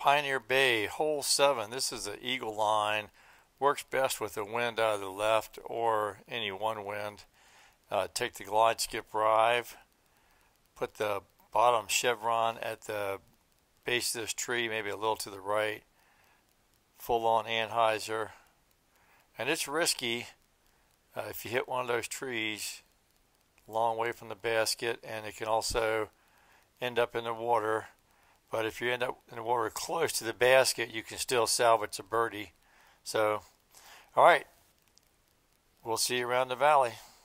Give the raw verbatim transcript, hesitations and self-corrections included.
Pioneer Bay, hole seven. This is the eagle line. Works best with the wind out of the left or any one wind. Uh, take the glide skip rive. Put the bottom chevron at the base of this tree, maybe a little to the right. Full on anhyzer. And it's risky uh, if you hit one of those trees long way from the basket, and it can also end up in the water. But if you end up in the water close to the basket, you can still salvage a birdie. So, all right, we'll see you around the valley.